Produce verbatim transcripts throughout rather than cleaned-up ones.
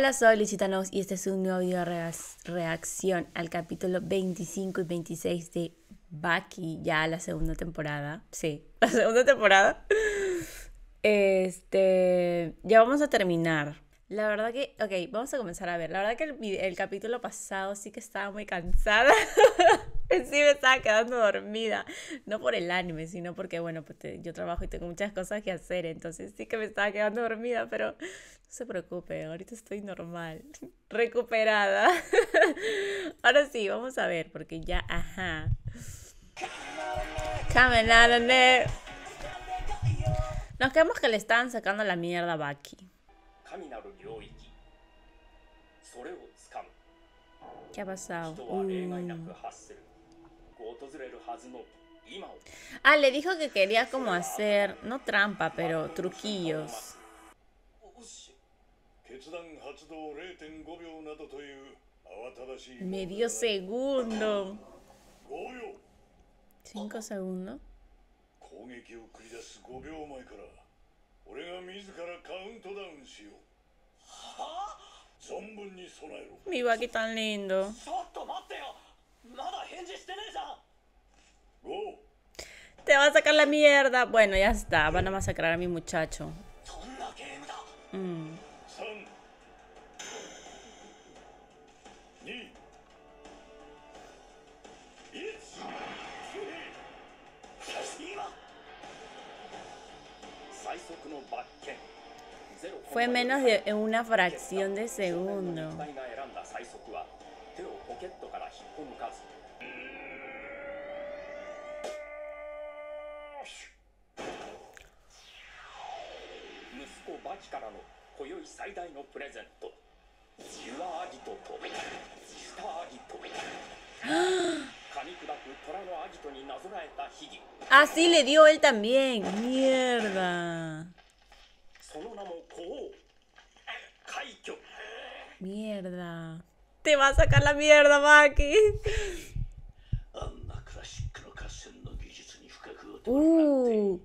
Hola, soy Licitanos y este es un nuevo video de reas- reacción al capítulo veinticinco y veintiséis de Baki, ya la segunda temporada. Sí, la segunda temporada. Este, ya vamos a terminar. La verdad que, ok, vamos a comenzar a ver. La verdad que el, vide- el capítulo pasado sí que estaba muy cansada. Sí me estaba quedando dormida. No por el anime, sino porque, bueno, pues te- yo trabajo y tengo muchas cosas que hacer. Entonces sí que me estaba quedando dormida, pero no se preocupe, ahorita estoy normal. Recuperada. Ahora sí, vamos a ver, porque ya, ajá. Coming out of there. Nos quedamos que le estaban sacando la mierda a Baki. ¿Qué ha pasado? Uh. Ah, le dijo que quería como hacer, no trampa, pero truquillos. Medio segundo. Cinco segundos. Mi Baki tan lindo. Te va a sacar la mierda. Bueno, ya está. Van a masacrar a mi muchacho. Mm. Fue menos de una fracción de segundo. Así le dio él también. Mierda. Mierda. Te va a sacar la mierda, Baki. Uh.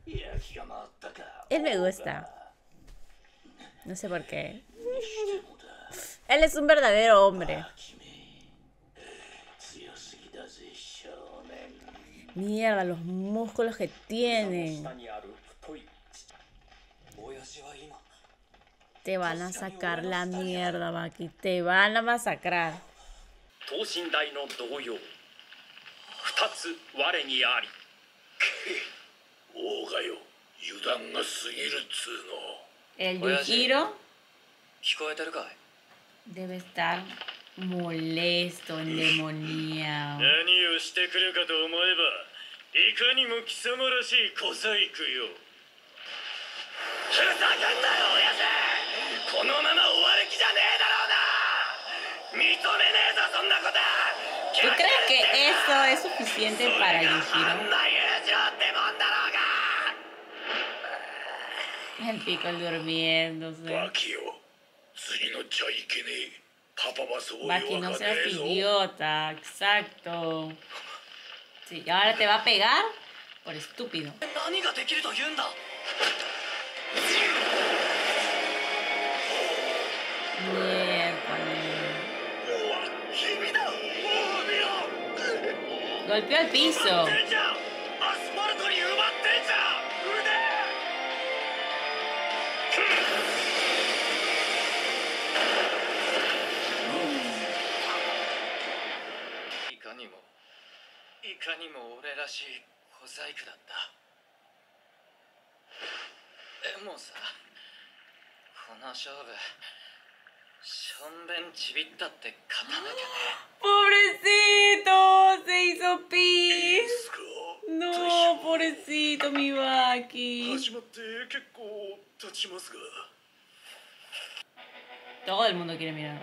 Él me gusta. No sé por qué. Él es un verdadero hombre. Mierda, los músculos que tienen. Te van a sacar la mierda, Baki. Te van a masacrar. El Yujiro debe estar molesto, endemoniado. ¿Tú crees que eso es suficiente para Yujiro? El pico durmiéndose. Baki, no seas idiota. Exacto. Sí, y ahora te va a pegar por estúpido. Golpeó el piso. Pobrecito, se hizo pis. No, pobrecito mi Baki. Todo el mundo quiere mirar.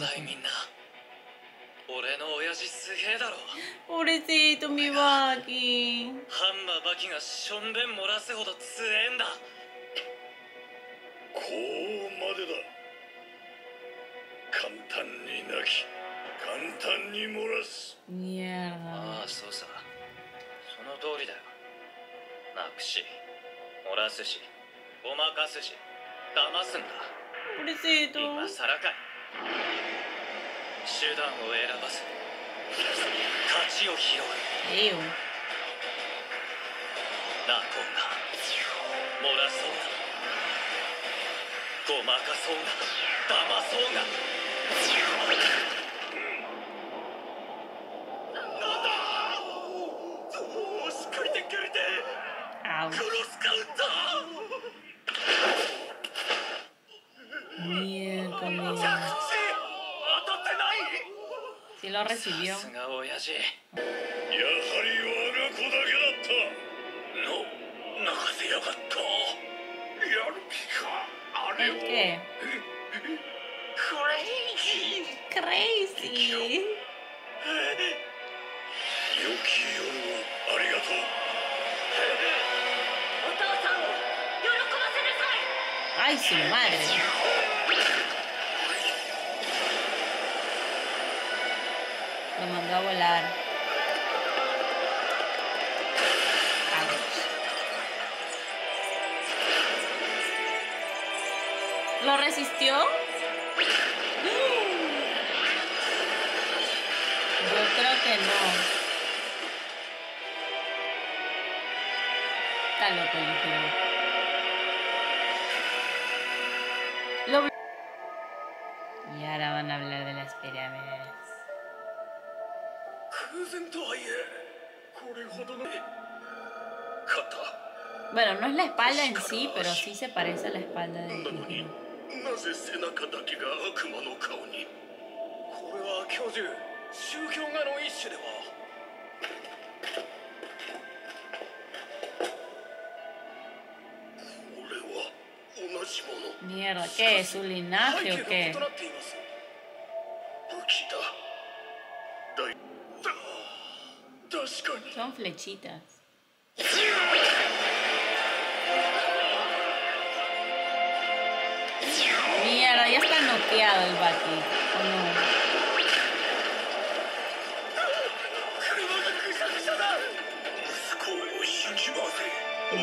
Pobrecito mi Baki. Mierda. Pobrecito. 今更かい。手段を選ばず勝ちを拾う。 Ew. なこうが漏らそうがごまかそうが騙そうが。なんだ。おお、しっかりでっかりで Ouch. クロスカウンター。 Miércoles. 着地当たってない。 Sí lo recibió. さすが親父。やはり我が子だけだった。の泣かせやがった。やる気かあれを。 ¿El qué? クレイジー。 Crazy. 良き夜をありがとう。お父さんを喜ばせなさい。 Ay, su madre. Lo mandó a volar. Ouch. ¿Lo resistió? Yo creo que no. Está loco, yo creo. Lo... Y ahora van a hablar de las pirámides. Bueno, no es la espalda en sí, pero sí se parece a la espalda de Chihiro. なぜ背中だけが悪魔の顔に。これは教授、宗教画の一種では。これは同じもの。 Mierda, ¿qué es? ¿Su linaje o qué? 武器だ。だいだ確かに。 Son flechitas. Mierda, ya está noqueado el Baki. ¿O no? 車がぐしゃぐしゃだ。息子を信じませ。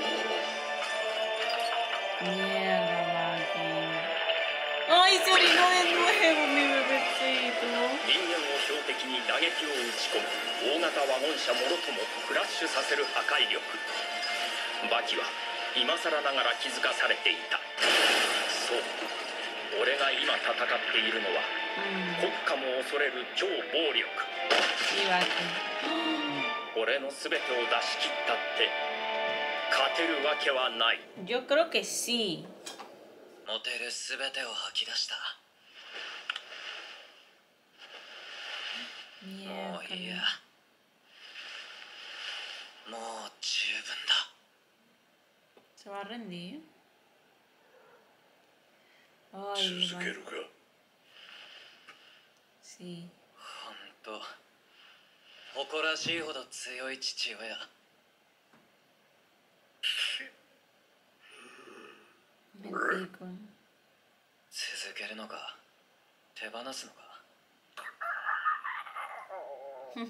Mierda, Baki. ¡Ay, se orinó de nuevo, mi bebecito! 人間を標的に打撃を打ち込む大型ワゴン車もろともクラッシュさせる破壊力。バキは今更ながら気づかされていた。そう、俺が今戦っているのは、 Mm. 国家も恐れる超暴力。 Sí, Baki. 俺の全てを出し切ったって勝てるわけはない。 Yo creo que sí. 持てる全てを吐き出した。 もういいや。 Miércoles. もう十分だ。 ¿Se va a rendir? Ay, 続けるか。 sí. 本当誇らしいほど強い父親。 Mentico. 続けるのか手放すのか。 通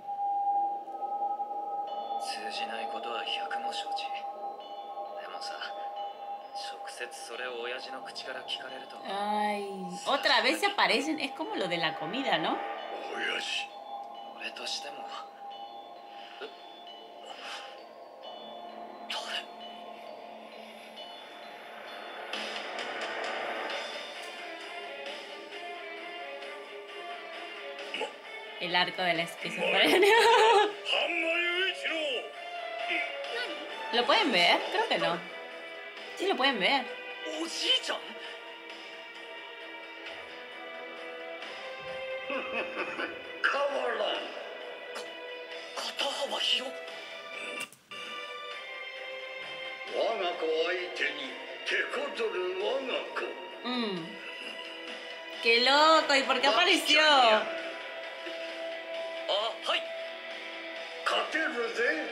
じないことは百も承知。でもさ、直接それを親父の口から聞かれると。 Ay, otra vez se aparecen. Es como lo de la comida, ¿no? 親父。俺としても。え？誰？ El arco de la esquizofrenia. ¿Lo pueden ver? Creo que no. Sí, lo pueden ver. Mm. ¡Qué loco! ¿Y por qué apareció? はい。勝てるぜ、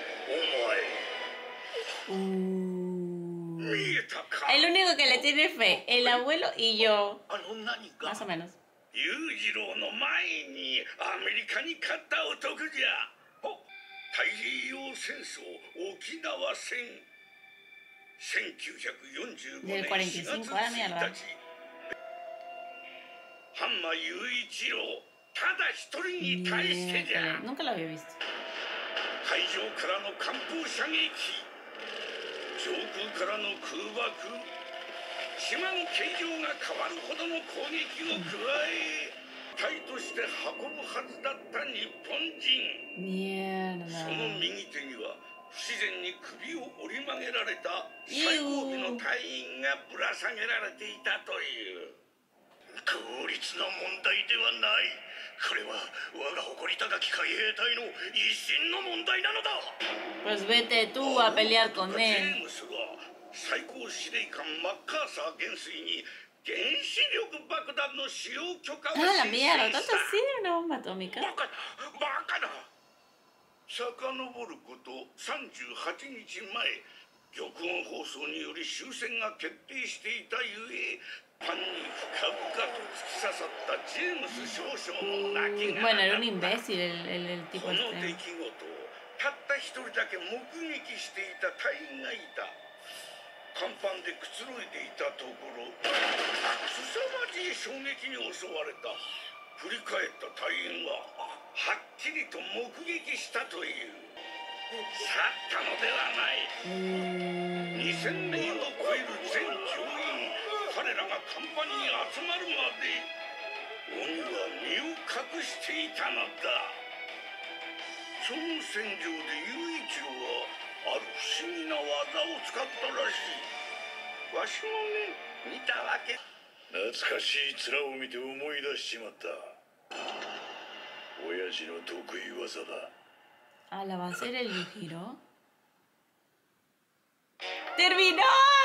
お前。 Uh. 見えたか。 El único que le tiene fe, el abuelo y yo. あの何が。 Más o menos. 裕次郎の前にアメリカに勝った男じゃ。お、太平洋戦争沖縄戦。せんきゅうひゃくよんじゅうごねんしがつついたち、 ハンマ雄一郎ただ一人に対してじゃ。 Nunca lo había visto. 海上からの艦砲射撃、上空からの空爆、島の形状が変わるほどの攻撃を加え、隊として運ぶはずだった日本人。 Mierda. その右手には不自然に首を折り曲げられた最後尾の隊員がぶら下げられていたという。効率の問題ではない。これは我が誇り高き海兵隊の一心の問題なのだ。 Pues vete tú a pelear con ジェ él. ームスは最高司令官マッカーサー元帥に原子力爆弾の使用許可を Ah, la 申請 mierda. し ¿Tanto た。 así una bomba atómica? バカだバカだ。遡ることさんじゅうはちにちまえ、玉音放送により終戦が決定していたゆえ、パンに深々と突き刺さったジェームス少将の亡き Uy, が bueno, ら era だ un った。 imbécil el, el, el tipo この出来 este. 事をたった一人だけ目撃していた隊員がいた。甲板でくつろいでいたところ、凄まじい衝撃に襲われた。振り返った隊員ははっきりと目撃したという。去ったのではない。にせんにんを超える全乗員、彼らが甲板に集まるまで鬼は身を隠していたのだ。その戦場で雄一郎はある不思議な技を使ったらしい。わしもね、見たわけ。懐かしい面を見て思い出しちまった。親父の得意技だ。 Ah, ¿la va a hacer el Yujiro? ¡Terminó!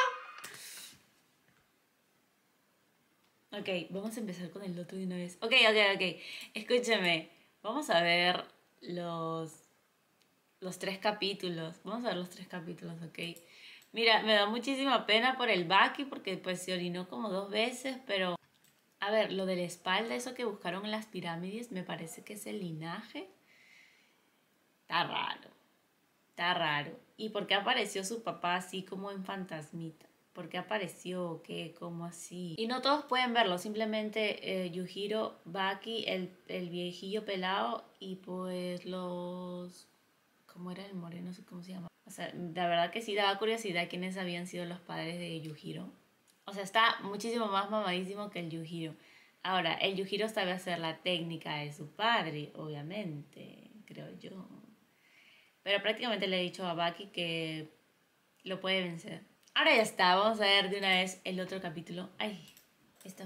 Ok, vamos a empezar con el otro de una vez. Ok, ok, ok. Escúchame. Vamos a ver los, los tres capítulos. Vamos a ver los tres capítulos, ok. Mira, me da muchísima pena por el Baki porque pues se orinó como dos veces, pero... A ver, lo de la espalda, eso que buscaron en las pirámides, me parece que es el linaje. Está raro, está raro. ¿Y por qué apareció su papá así como en fantasmita? ¿Por qué apareció? ¿Qué? ¿Cómo así? Y no todos pueden verlo, simplemente eh, Yujiro, Baki, el, el viejillo pelado y pues los... ¿Cómo era el moreno? No sé cómo se llama. O sea, la verdad que sí daba curiosidad quiénes habían sido los padres de Yujiro. O sea, está muchísimo más mamadísimo que el Yujiro. Ahora, el Yujiro sabe hacer la técnica de su padre, obviamente, creo yo. Pero prácticamente le he dicho a Baki que lo puede vencer. Ahora ya está, vamos a ver de una vez el otro capítulo. Ay, esto.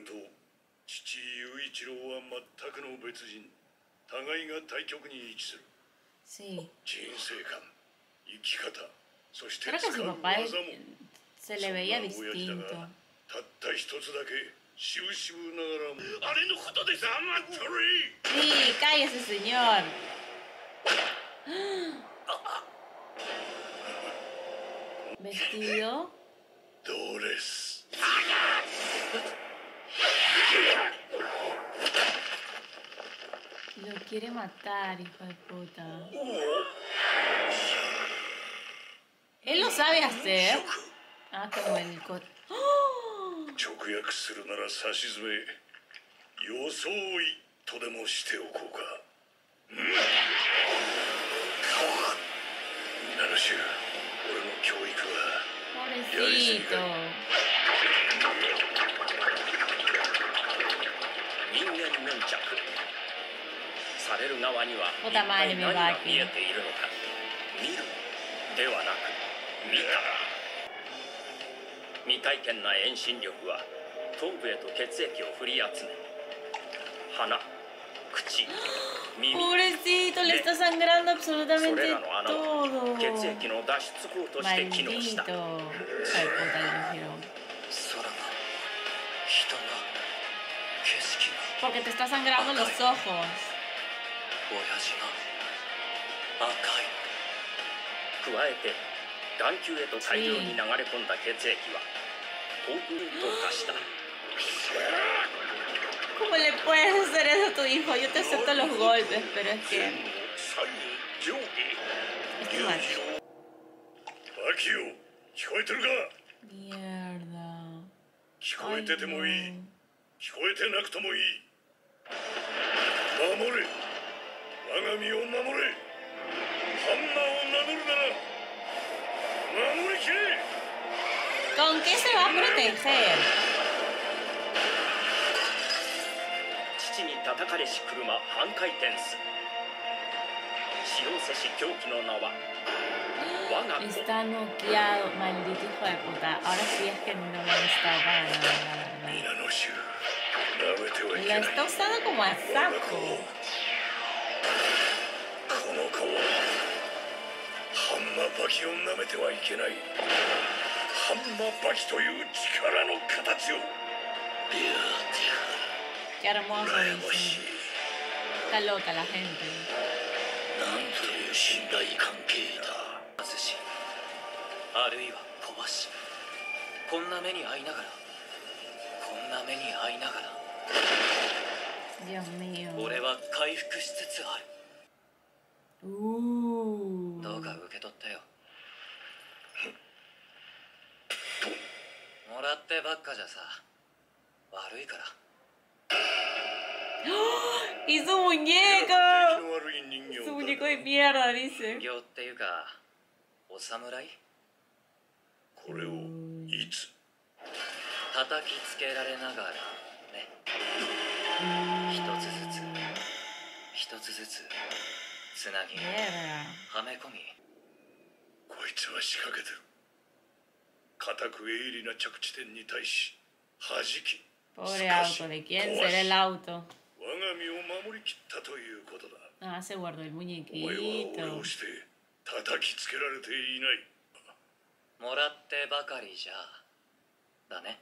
Sí. Creo que su papá es, se le veía distinto. Sí, cállese, señor. Vestido. Lo quiere matar, hijo de puta. Él lo sabe hacer. Ah, como el cot. ¡Oh! Pobrecito. Puta madre, mi Baki. Pobrecito, le está sangrando absolutamente todo. Maldito. Ay, puta, Yujiro. Porque te está sangrando los ojos. ¿Cómo le puedes hacer eso a tu hijo? Yo te acepto los golpes, pero es que... Es too much. Mierda. Ay, no. 聞こえてなくともいい。守れ、我が身を守れ。ハンマーを名乗るなら守りきれ。 ¿Con qué se va a proteger? 父に叩かれし車半回転数。使用せし狂気の名は我が子。 Está noqueado, maldito hijo de puta. Ahora sí es que no me gusta para nada. 皆の衆、舐めてはいけ La ない。 está usando como a 我が子 saco. を、この子を、ハンマーバキを舐めてはいけない。ハンマーバキという力の形を。 Qué hermoso, 羨まし dice. い。 Está loca la gente. なんという信頼関係だ。 外し、あるいは壊し、こんな目に遭いながら、こんな目に遭いながら、 Dios mío. 俺は回復しつつある。 Uh. どうか受け取ってよ。もらってばっかじゃさ、悪いから。 ¡Y su muñeco! の悪い人形 Su だ。 muñeco de mierda, dice. 行っていうか、お侍？ これをいつ？ 叩きつけられながらね。一つずつ、一つずつつなぎ、 Mierda. はめ込み。 こいつは仕掛けてる。固く鋭利な着地点に対し弾き。 Pobre auto, ¿de quién será el auto? 我が身を守りきったということだ。 Ah, se guardó el お前は俺 muñequito. をして叩きつけられていない。 もらってばかりじゃだね。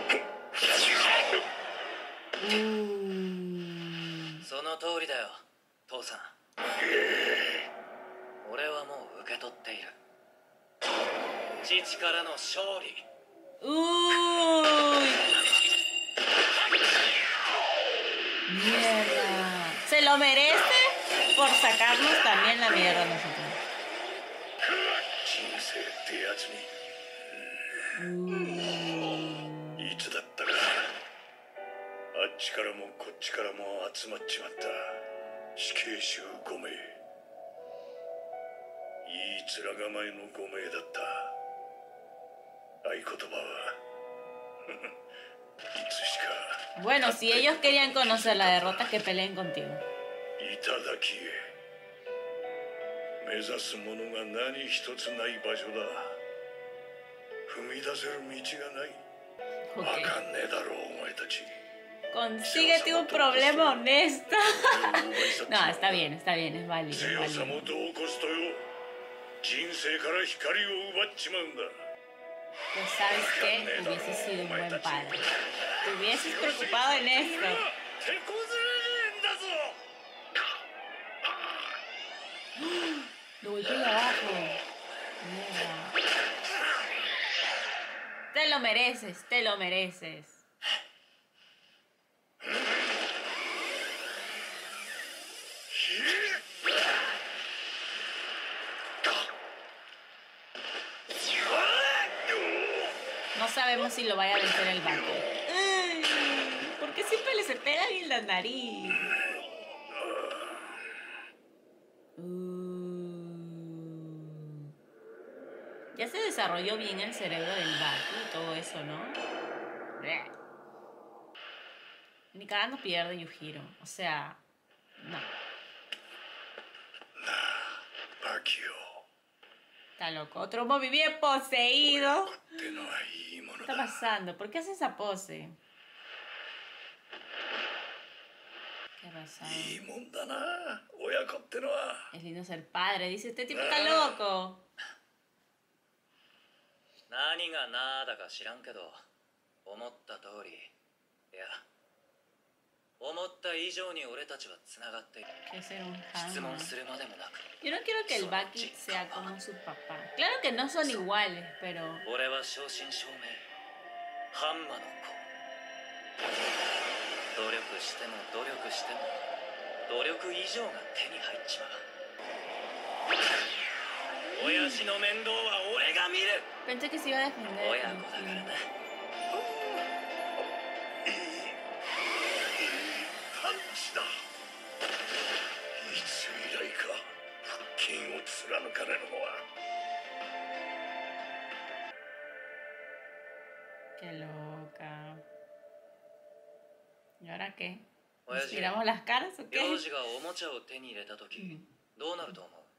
Uh. その通りだよ、父さん。俺はもう受け取っている。父からの勝利。 Uy. Mierda. ¿Se lo merece por sacarnos también la mierda a nosotros? 人生ってやつに。 Uh. いつだったか、あっちからもこっちからも集まっちまった死刑囚ごめい。いい面構えのごめいだった。合言葉はいつしか。 Bueno, si ellos querían conocer la derrota, que peleen contigo. いただきへ。目指すものが何一つない場所だ。踏み出せる道がない。 Ok. わかんねえだろうお前たち。 Consíguete un problema honesto. No, está bien, está bien, es válido. Es 強さも válido. どうこすとよ。人生から光を奪っちまうんだ。 Pues sabes que hubiese sido un buen padre. Te hubieses preocupado en esto. 手こずれねえんだぞ。 Lo golpeé de abajo. Mierda. Te lo mereces, te lo mereces. No sabemos si lo vaya a vencer el vato. Ay, ¿por qué siempre le se pega en la nariz? Uh. Ya se desarrolló bien el cerebro del vato y todo eso, ¿no? Ni cagando pierde Yujiro. O sea, no. Está loco. Otro Moby bien poseído. ¿Qué está pasando? ¿Por qué hace esa pose? ¿Qué ha pasado? Es lindo ser padre. Dice, este tipo está loco. 何がなーだか知らんけど、思った通り、いや、思った以上に俺たちはつながっている。 Quiero ser un 質 Hanma. 問するまでもなく、 Yo no quiero que el Baki sea como su papá. Claro que no son iguales, pero... 俺は正真正銘、ハンマの子。努力しても努力しても、努力以上が手に入っちまう。親父の面倒は俺が見る。 Pensé que se iba a defender. 親子だからな。 ちだ。いつ以来か腹筋を貫かれるのは。 Qué loca. ¿Y ahora qué? 親 ¿Nos 父 tiramos las caras o 幼 qué? 児がおもちゃを手に入れた時どうなると思う？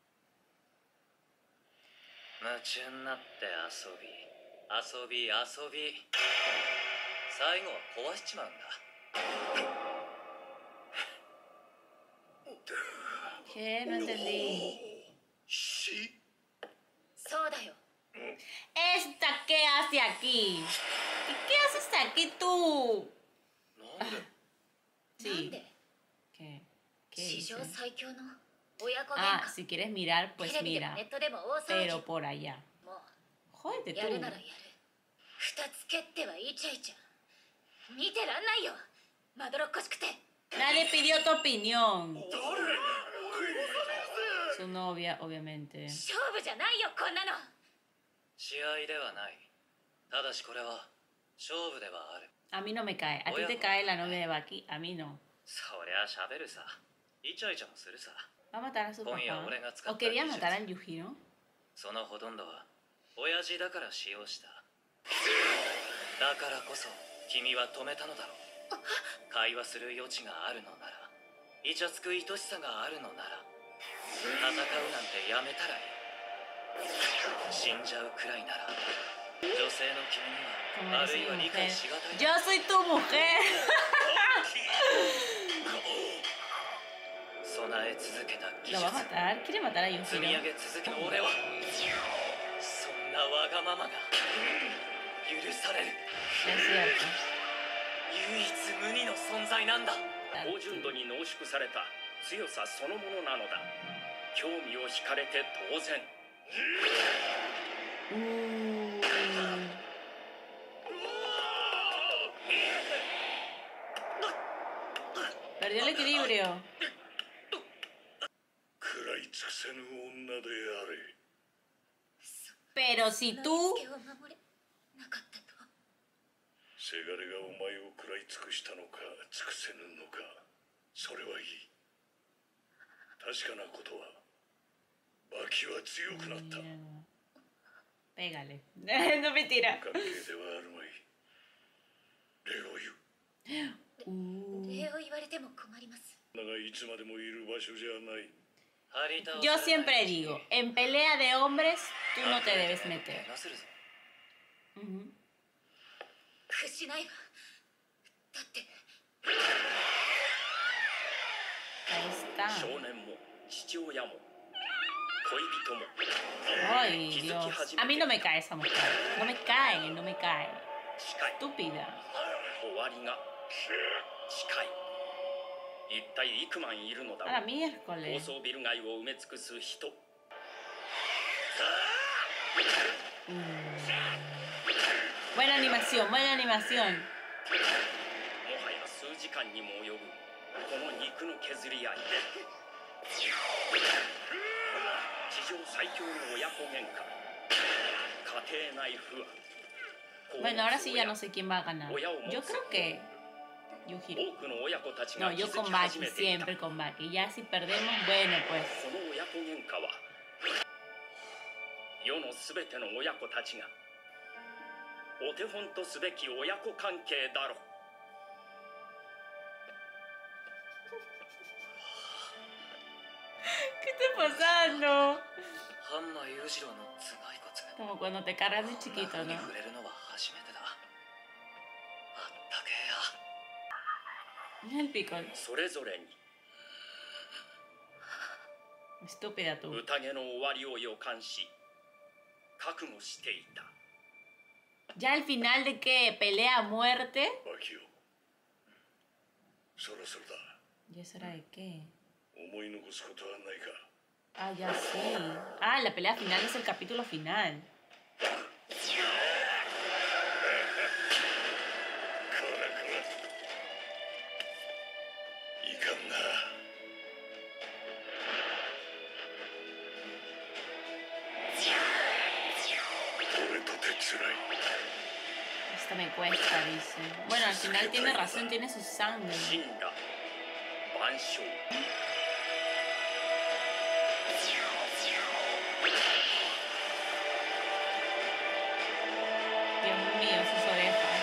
夢中になって遊び遊び遊び最後は壊しちまうんだ。 ¿Qué? No entendí. 死。 そうだよ。 ¿Esta qué hace aquí? ¿Qué, qué haces aquí tú? なんで？ なん Sí. で ¿Qué? ¿Qué 史上 dice? 最強の親子喧 Ah, 嘩 si quieres mirar, テ pues レビでも mira. ネットでも大騒ぎ Pero por allá. も Jódete うやる tú. ならやる二つ蹴ってはイチャイチャ見てらんないよまどろっこしくて Nadie pidió tu opinión. Su novia, obviamente. 勝負じゃないよこんなの試合ではない。ただしこれは勝負ではある。 A mí no me cae. A ti te cae la novia de Baki. A mí no. そりゃ喋るさ。イチャイチャもするさ。 ¿Va a matar a su papá? ¿O quería matar al Yujiro? そのほとんどは親父だから使用した。だからこそ君は止めたのだろう。会話する余地があるのなら、イチャつく愛しさがあるのなら、戦うなんてやめたらいい。死んじゃうくらいなら、女性の君に Como はあ eres るいは mi 理解 mujer. しがたい。 Yo soy tu mujer. 備え続けた技 ¿Lo va a 術。 matar? ¿Quiere matar a 積み上 Yujiro? げ続け俺はそんなわがままが許される Es cierto. 唯一無二の存在なんだ。 高純度に濃縮された強さそのものなのだ。興味を惹かれて当然。 Uh. Perdió el equilibrio. 食らい尽くせぬ女であれ。 Pero si の tú... 火付けを守れなかったとせがれがお前を食らい尽くしたのか尽くせぬのか、それはいい。確かなことはバキは強くなった。 Pégale. No mentira. 関係ではあるまい。礼を言う。 Uh. 礼を言われても困ります。 だがいつまでもいる場所じゃない。 張り倒され Yo ない siempre digo, en pelea de hombres tú no te debes meter. 怪我するぞ。 Ujú. 屈しないわだって Ahí 少 está. 年も父親も恋人も Ay, Dios. A mí no me cae esa mujer. No me cae, no me cae. 近い。 Estúpida. 終わりが近い。一体幾万いるのだ A la 高 miércoles. 層ビル街を埋め尽くす人。 Buena animación, buena animación. もはや数時間にも及ぶこの肉の削り合い。地上最強の親子喧嘩。家庭内不和。 Bueno, ahora sí ya no sé quién va a ganar. Yo creo que Yujiro. 多くの親子たち No, が気 yo づ con き始 Baki, めていた。 siempre con Baki. Ya si perdemos, bueno, pues. この親子喧嘩は世のすべての親子たちがお手本とすべき親子関係だろう。 ¿Qué está pasando? ハンマー裕次郎の頭蓋骨。 Como cuando te cargas de chiquito, 顎に ¿no? 触れるのは初めてだ。あったけえや。 El pico. それぞれに Estúpida tú. 宴の終わりを予感し覚悟していた。 Ya al final de qué? ¿Pelea a muerte? バキよ、そろそろだ。 ¿Y eso era de qué? 思い残すことはないか。 Ah, ya sí. Ah, la pelea final es el capítulo final. こらこら、いかんな。俺とてつらい。 Esto me cuesta, dice. Bueno, al final tiene razón, tiene su sangre. 死んだ腕章。 Dios mío, sus orejas.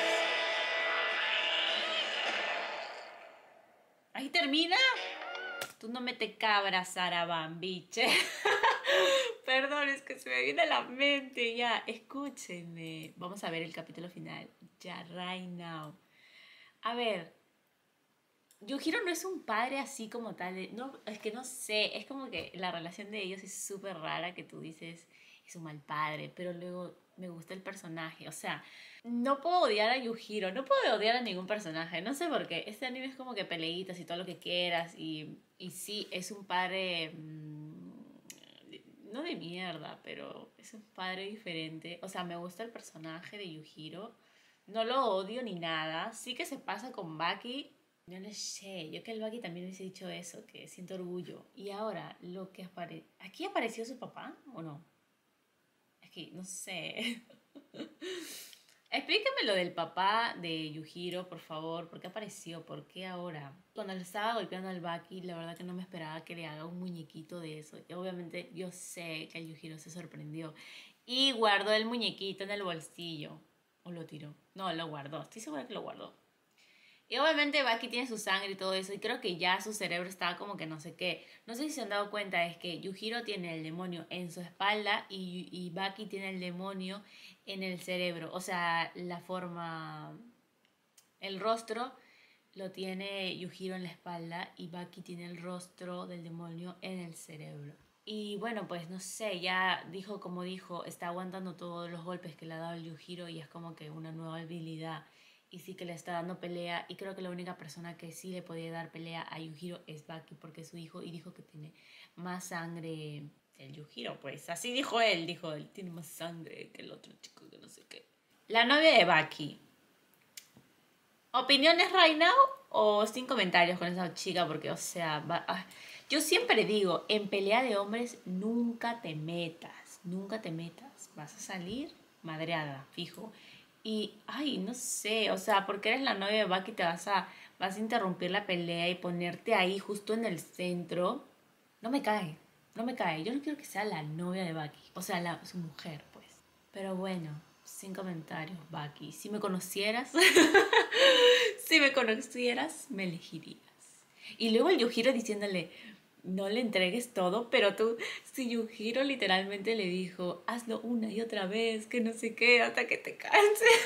¿Ahí termina? Tú no me te cabras, Saraban, biche. Perdón, es que se me viene a la mente ya. Escúchenme. Vamos a ver el capítulo final. Ya, right now. A ver. Yujiro no es un padre así como tal. de- No, es que no sé. Es como que la relación de ellos es súper rara que tú dices es un mal padre. Pero luego me gusta el personaje. O sea, no puedo odiar a Yujiro. No puedo odiar a ningún personaje. No sé por qué. Este anime es como que peleitas y todo lo que quieras. Y, y sí, es un padre... mmm, no de mierda, pero es un padre diferente. O sea, me gusta el personaje de Yujiro. No lo odio ni nada. Sí que se pasa con Baki. Yo no sé. Yo que el Baki también hubiese dicho eso, que siento orgullo. Y ahora, lo que aparece... ¿Aquí apareció su papá o no? Es que no sé. Explícame lo del papá de Yujiro, por favor. ¿Por qué apareció? ¿Por qué ahora? Cuando le estaba golpeando al Baki, la verdad que no me esperaba que le haga un muñequito de eso. Y obviamente yo sé que el Yujiro se sorprendió. Y guardó el muñequito en el bolsillo. ¿O lo tiró? No, lo guardó. Estoy segura que lo guardó. Y obviamente Baki tiene su sangre y todo eso. Y creo que ya su cerebro estaba como que no sé qué. No sé si se han dado cuenta. Es que Yujiro tiene el demonio en su espalda. Y, y Baki tiene el demonio en el cerebro. O sea, la forma... El rostro lo tiene Yujiro en la espalda. Y Baki tiene el rostro del demonio en el cerebro. Y bueno, pues no sé, ya dijo como dijo, está aguantando todos los golpes que le ha dado el Yujiro. Y es como que una nueva habilidad. Y sí que le está dando pelea. Y creo que la única persona que sí le podía dar pelea a Yujiro es Baki, porque es su hijo. Y dijo que tiene más sangre el Yujiro, pues. Así dijo él. Dijo, él tiene más sangre que el otro chico, que no sé qué. La novia de Baki. ¿Opiniones right now? O sin comentarios con esa chica, porque, o sea... Va, ah, yo siempre digo, en pelea de hombres nunca te metas. Nunca te metas. Vas a salir madreada, fijo. Y, ay, no sé, o sea, porque eres la novia de Baki te vas a, vas a interrumpir la pelea y ponerte ahí justo en el centro. No me cae, no me cae. Yo no quiero que sea la novia de Baki, o sea, la, su mujer, pues. Pero bueno, sin comentarios, Baki. Si me conocieras, si me conocieras, me elegirías. Y luego el Yujiro diciéndole... No le entregues todo, pero tú, si Yujiro literalmente le dijo, hazlo una y otra vez, que no sé qué, hasta que te canses.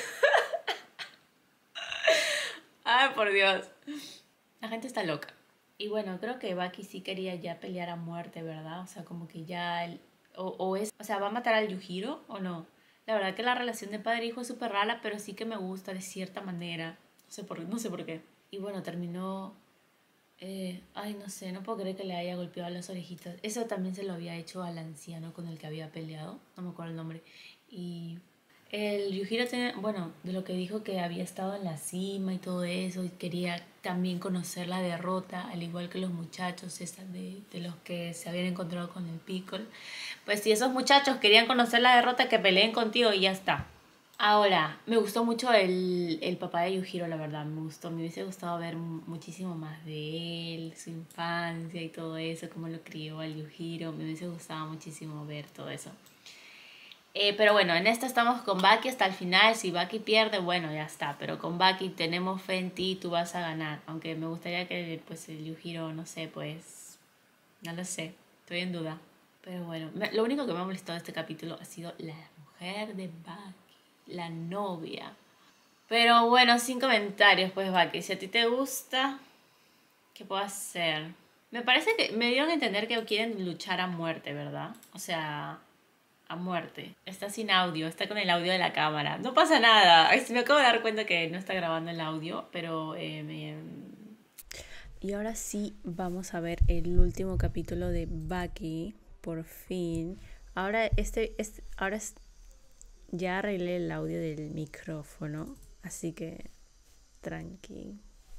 Ay, por Dios. La gente está loca. Y bueno, creo que Baki sí quería ya pelear a muerte, ¿verdad? O sea, como que ya... El, o, o es, o sea, ¿va a matar al Yujiro o no? La verdad que la relación de padre e hijo es súper rara, pero sí que me gusta de cierta manera. No sé por, no sé por qué. Y bueno, terminó... Eh, ay, no sé, no puedo creer que le haya golpeado las orejitas. Eso también se lo había hecho al anciano con el que había peleado. No me acuerdo el nombre. Y el Yujiro tiene, bueno, de lo que dijo que había estado en la cima y todo eso. Y quería también conocer la derrota, al igual que los muchachos esas de, de los que se habían encontrado con el Piccolo. Pues si esos muchachos querían conocer la derrota, que peleen contigo y ya está. Ahora, me gustó mucho el, el papá de Yujiro, la verdad, me gustó, me hubiese gustado ver muchísimo más de él, su infancia y todo eso, cómo lo crió al Yujiro, me hubiese gustado muchísimo ver todo eso. Eh, pero bueno, en esta estamos con Baki hasta el final, si Baki pierde, bueno, ya está, pero con Baki tenemos fe en ti, tú vas a ganar, aunque me gustaría que pues el Yujiro, no sé, pues, no lo sé, estoy en duda. Pero bueno, me, lo único que me ha molestado de este capítulo ha sido la mujer de Baki. La novia. Pero bueno, sin comentarios, pues Baki. Si a ti te gusta, ¿qué puedo hacer? Me parece que me dieron a entender que quieren luchar a muerte, ¿verdad? O sea, a muerte. Está sin audio, está con el audio de la cámara. No pasa nada. Me acabo de dar cuenta que no está grabando el audio, pero... Eh, me... Y ahora sí vamos a ver el último capítulo de Baki, por fin. Ahora este, este ahora es... Ya arreglé el audio del micrófono, así que tranqui.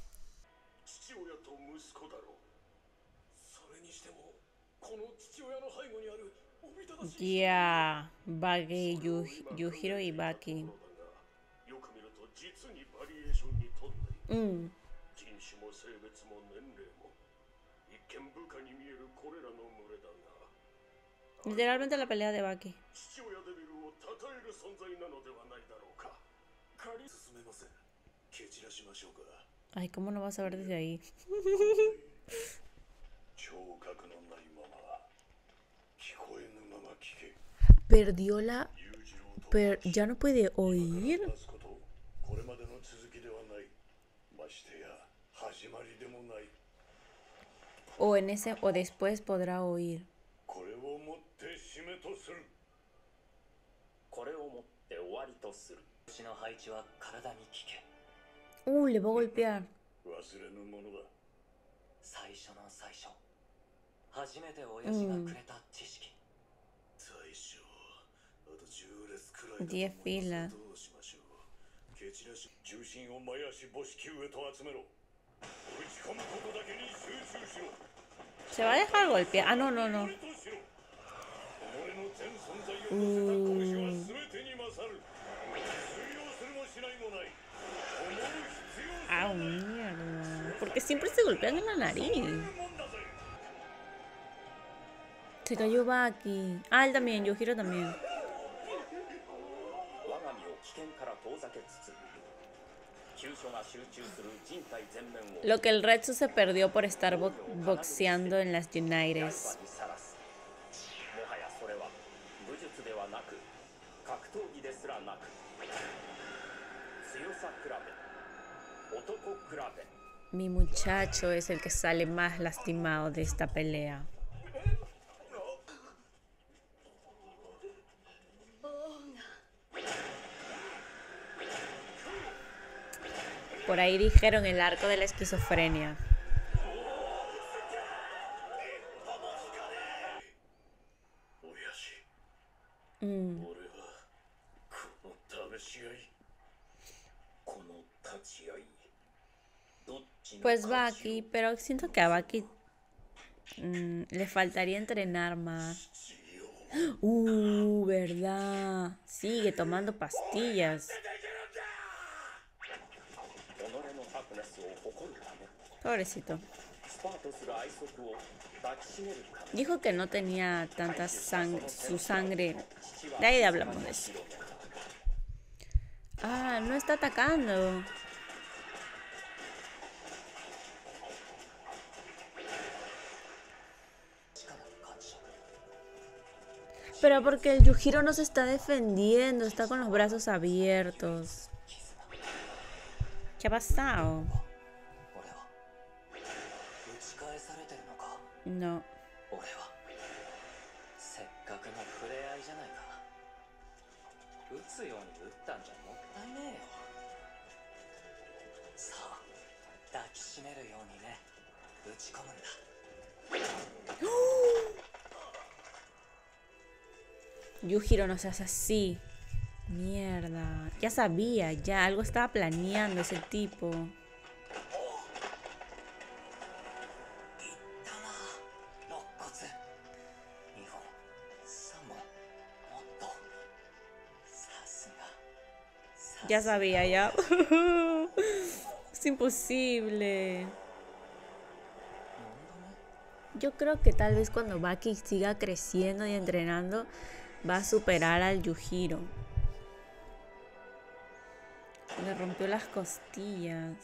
Ya, Baki, Yujiro y Baki. Mm. Literalmente la pelea de Baki. 父親デビルを称える存在なのではないだろうか。借り進めません。蹴散らしましょうか。 Ay, ¿cómo no vas a ver desde ahí? 聴覚のないまま聞こえぬまま聞け。 Perdió la... 裕次郎と Per... ¿Ya no puede oír? 話すことこれまでの続きではない。ましてや始まりでもない。 O en ese... O después podrá oír. これをもって締めとする。 これをもって終わりとする。 牛の配置は体に聞け。 Uh, le va a golpear. 忘れぬものだ。 最初の最初、初めて親父がくれた知識。 最初あとじゅう列くらいだと思 Diez います。 filas. どうしましょう。蹴散らし重心を前足母子球へと集めろ。打ち込むことだけに集中しろ。 ¿Se va a dejar golpear? Ah, no, no, no. 己の全存在を乗せた拳は全てに勝る。通用するもしないもない。思う必要 Ah, mierda. ¿Por qué siempre se golpean en la nariz? もんだぜ。 Se cayó Baki. Ah, él también. Yujiro también. 我が身を危険から遠ざけつつ急所が集中する人体全面を Lo que el Retsu se perdió por estar bo- boxeando en las 刃 Unites. にさらす。もはやそれは武術ではなく格闘技ですらなく強さ比べ男比べ Mi muchacho es el que sale más lastimado de esta pelea. Por ahí dijeron el arco de la esquizofrenia. 親父、 Mm. 俺はこの試し合い。 この立ち合いどっちの Pues 勝ち Baki, pero siento que a Baki mm, le faltaría entrenar más. Uh, verdad. Sigue tomando pastillas. 己のタフネスを誇るため Pobrecito. スパートする愛足を抱きしめるため Dijo que no tenía tanta sangre, su sangre. De ahí hablamos de eso. Ah, no está atacando. Pero porque el Yujiro no se está defendiendo, está con los brazos abiertos. ¿Qué ha pasado? 俺は打ち返されてるのか。 No. 俺はせっかくの触れ合いじゃないか。打つように打ったんじゃもったいねえよ。さあ抱きしめるようにね、打ち込むんだ。 Yujiro, no seas así. Mierda. Ya sabía, ya algo estaba planeando ese tipo. いったな、肋骨。にほん、さんぼん、もっと。さすが。さ Ya すが sabía, ya. Es imposible. Yo creo que tal vez cuando Baki siga creciendo y entrenando, va a superar al Yujiro. Le rompió las costillas.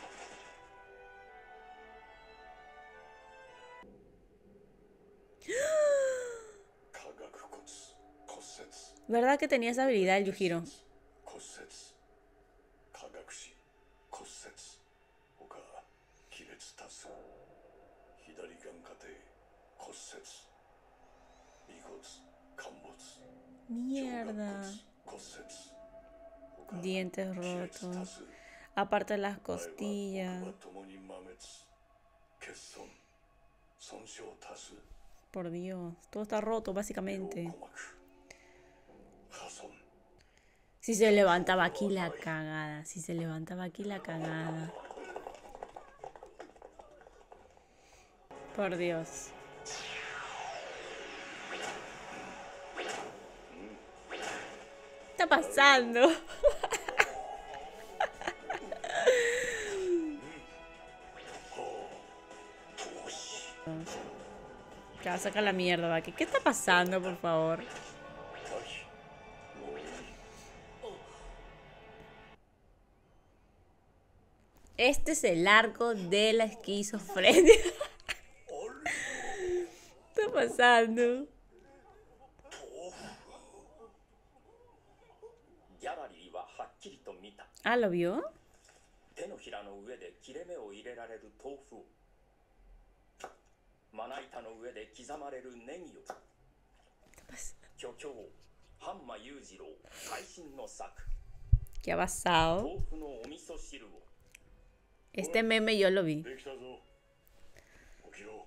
¿Verdad que tenía esa habilidad el Yujiro? 骨折、化学死、骨折、他亀裂多数、左眼下底、骨折、尾骨、陥没、 Mierda. 骨折、他 Dientes 亀裂多 rotos. 数、 Aparte de las 前は costillas. 僕は共に摩滅、欠損、損傷多数、 Por Dios. Todo está roto, básicamente. 両鼓膜、破損。 Si se levantaba aquí la cagada. Si se levantaba aquí la cagada. Por Dios. ¿Qué está pasando? Ya, saca la mierda, Baki. ¿Qué está pasando, por favor? 麻痺もういい Este es el arco de la esquizofrenia. ¿Qué está pasando? ギャラリーははっきりと見た。 Ah, ¿lo vio? 手のひらの上で切れ目を入れられる豆腐を、まな板の上で刻まれるネギを、巨匠半間裕次郎最新の作 ¿Qué ha pasado? 豆腐のお味噌汁を Este meme yo lo vi. できたぞ起きろ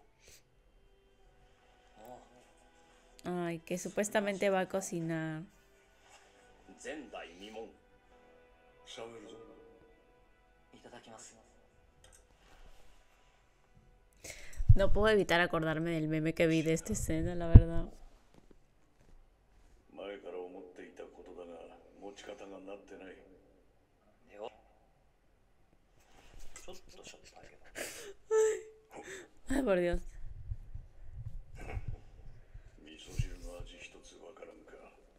Ay, que supuestamente va a cocinar. 前代未聞。 下げるぞいただきます。 No puedo evitar acordarme del meme que vi de esta escena, la verdad. 前から思っていたことだが持ち方がなってないよちょっとしょっぱいけど。 Ay, por Dios. 味噌汁の味一つわからんか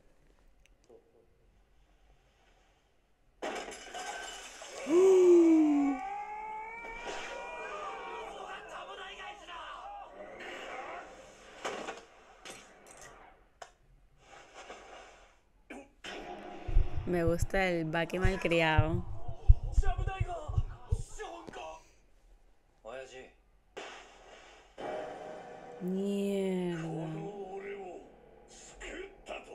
Me gusta el Baki malcriado. ちゃぶ台がショーンか。 親父、 Mierda. 俺を救ったと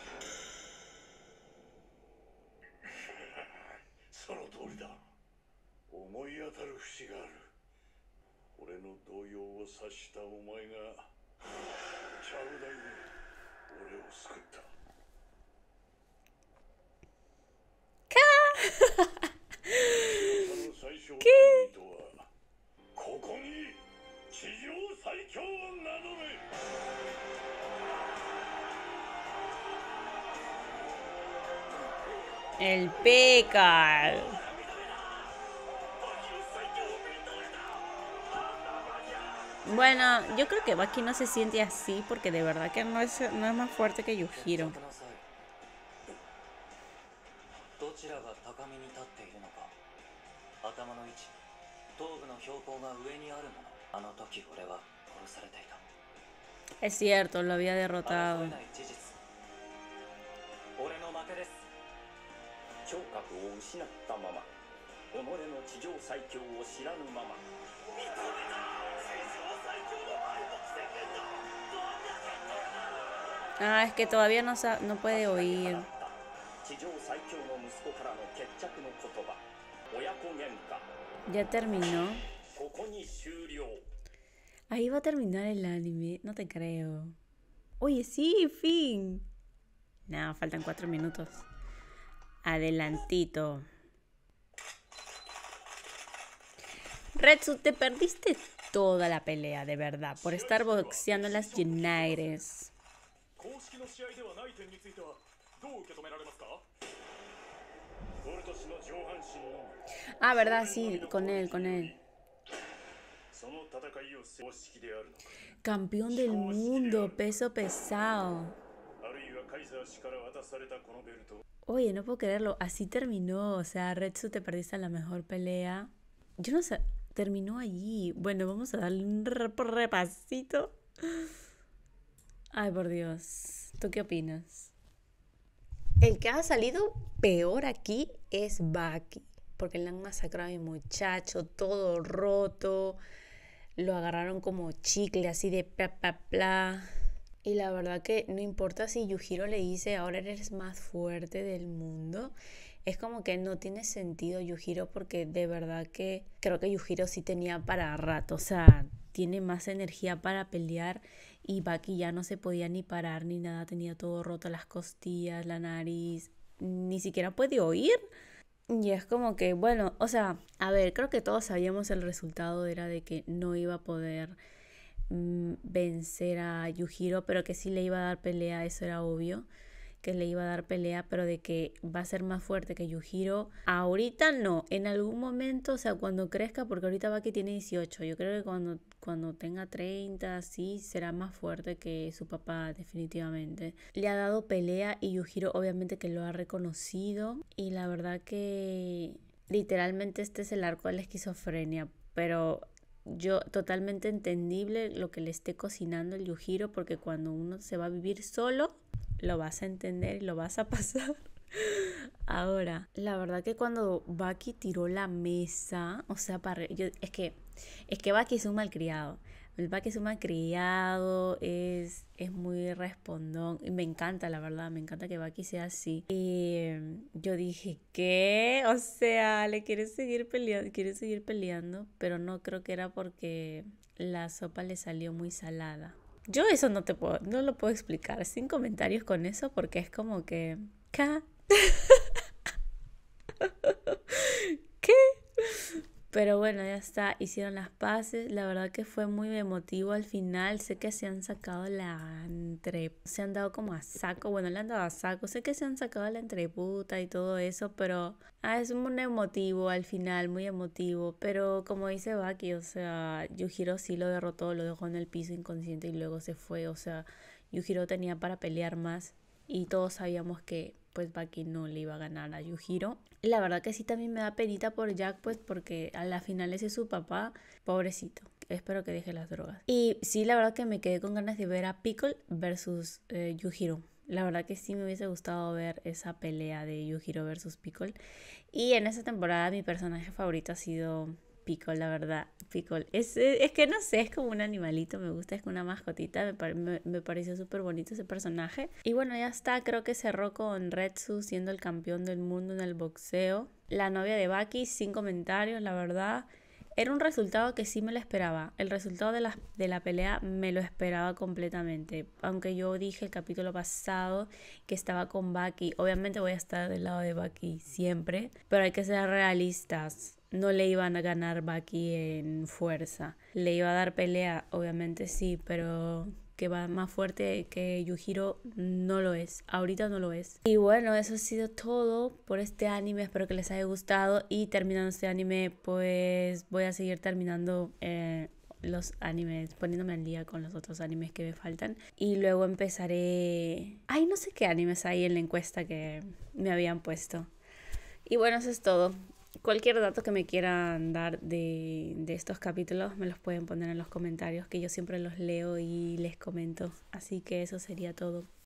その通りだ思い当たる節がある俺の動揺を察したお前がちゃぶ台で俺を救った ¿Qué? ここに地上最強を名乗れ El P.E.K.K.A. Bueno, yo creo que Baki no se siente así porque de verdad que no es, no es más fuerte que Yujiro. どちらが高みに立っているのか。頭の位置、頭部の標高が上にあるもの。あの時俺は殺されていた。 Es cierto, lo había derrotado. 争えない事実。俺の負けです。 聴覚を失ったまま、己の地上最強を知らぬまま。認めた。地上最強の敗北宣言だ。 Ah, es que todavía no, sa no puede oír. 地上最強の息子からの決着の言葉。親子喧嘩。 Ya terminó. ここに終了。 Ahí va a terminar el anime, no te creo. Oye, sí, fin. No, faltan cuatro minutos. Adelantito. Retsu, te perdiste toda la pelea, de verdad, por estar boxeando en las Unites. Ah, verdad, sí, con él, con él. Campeón del mundo, peso pesado. Oye, no puedo creerlo, así terminó. O sea, Retsu, te perdiste en la mejor pelea. Yo no sé, terminó allí. Bueno, vamos a darle un repasito. Ay, por Dios. ¿Tú qué opinas? El que ha salido peor aquí es Baki. Porque le han masacrado a mi muchacho, todo roto. Lo agarraron como chicle, así de pla, pla, pla. Y la verdad que no importa si Yujiro le dice ahora eres más fuerte del mundo. Es como que no tiene sentido Yujiro porque de verdad que creo que Yujiro sí tenía para rato. O sea, tiene más energía para pelear y Baki ya no se podía ni parar ni nada. Tenía todo roto, las costillas, la nariz. Ni siquiera puede oír. Y es como que, bueno, o sea, a ver, creo que todos sabíamos el resultado era de que no iba a poder mmm, vencer a Yujiro, pero que sí le iba a dar pelea, eso era obvio, que le iba a dar pelea, pero de que va a ser más fuerte que Yujiro. Ahorita no, en algún momento, o sea, cuando crezca, porque ahorita Baki tiene dieciocho, yo creo que cuando, cuando tenga treinta, sí, será más fuerte que su papá, definitivamente. Le ha dado pelea y Yujiro obviamente que lo ha reconocido. Y la verdad que literalmente este es el arco de la esquizofrenia. Pero yo totalmente entendible lo que le esté cocinando el Yujiro, porque cuando uno se va a vivir solo, lo vas a entender y lo vas a pasar. Ahora, la verdad que cuando Baki tiró la mesa, o sea, para, yo, es que es que Baki es un malcriado. El Baki es un malcriado, es, es muy respondón. Y me encanta, la verdad, me encanta que Baki sea así. Y eh, yo dije, ¿qué? O sea, le quiere seguir peleando, quiere seguir peleando, pero no creo que era porque la sopa le salió muy salada. Yo eso no te puedo, no lo puedo explicar sin comentarios con eso, porque es como que, ¿qué? ¿Qué? Pero bueno, ya está, hicieron las paces. La verdad que fue muy emotivo al final. Sé que se han sacado la entre... Se han dado como a saco. Bueno, le han dado a saco. Sé que se han sacado la entreputa y todo eso, pero ah, es muy emotivo al final, muy emotivo. Pero como dice Baki, o sea, Yujiro sí lo derrotó, lo dejó en el piso inconsciente y luego se fue. O sea, Yujiro tenía para pelear más y todos sabíamos que pues Baki no le iba a ganar a Yujiro. Y la verdad que sí también me da penita por Jack, pues porque a la final ese es su papá, pobrecito. Espero que deje las drogas. Y sí, la verdad que me quedé con ganas de ver a Pickle versus eh, Yujiro. La verdad que sí me hubiese gustado ver esa pelea de Yujiro versus Pickle. Y en esta temporada mi personaje favorito ha sido Pickle, la verdad. Pickle. Es, es que no sé, es como un animalito, me gusta, es como una mascotita. Me, pare, me, me pareció súper bonito ese personaje. Y bueno, ya está, creo que cerró con Retsu siendo el campeón del mundo en el boxeo. La novia de Baki, sin comentarios, la verdad. Era un resultado que sí me lo esperaba. El resultado de la, de la pelea me lo esperaba completamente. Aunque yo dije el capítulo pasado que estaba con Baki. Obviamente voy a estar del lado de Baki siempre. Pero hay que ser realistas. No le iban a ganar Baki en fuerza. Le iba a dar pelea, obviamente sí, pero que va más fuerte que Yujiro no lo es. Ahorita no lo es. Y bueno, eso ha sido todo por este anime. Espero que les haya gustado. Y terminando este anime, pues voy a seguir terminando eh, los animes, poniéndome al día con los otros animes que me faltan. Y luego empezaré... Ay, no sé qué animes hay en la encuesta que me habían puesto. Y bueno, eso es todo. Cualquier dato que me quieran dar de, de estos capítulos me los pueden poner en los comentarios, que yo siempre los leo y les comento. Así que eso sería todo.